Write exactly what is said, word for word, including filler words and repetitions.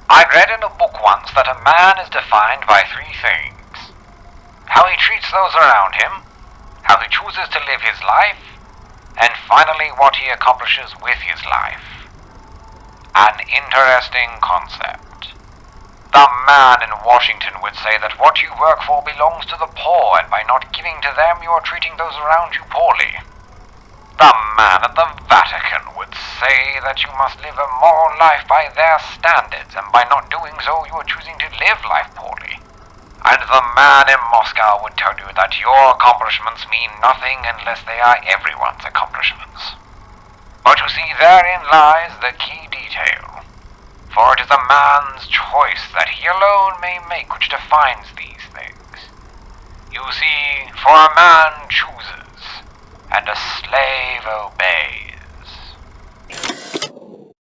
I read in a book once that a man is defined by three things: how he treats those around him, how he chooses to live his life, and finally what he accomplishes with his life. An interesting concept. The man in Washington would say that what you work for belongs to the poor, and by not giving to them you are treating those around you poorly. The man at the Vatican would say that you must live a moral life by their standards, and by not doing so you are choosing to live life poorly. And the man in Moscow would tell you that your accomplishments mean nothing unless they are everyone's accomplishments. But you see, therein lies the key detail. For it is a man's choice that he alone may make which defines these things. You see, for a man chooses, and a slave obeys.